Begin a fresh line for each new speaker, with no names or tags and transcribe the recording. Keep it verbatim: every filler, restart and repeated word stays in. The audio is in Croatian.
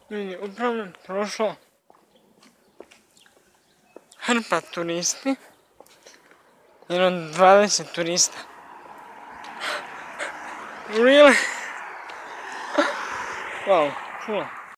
Ljudi, upravo je prošlo hrpa turisti, jedno dvadeset turista. Really? Wow, cool.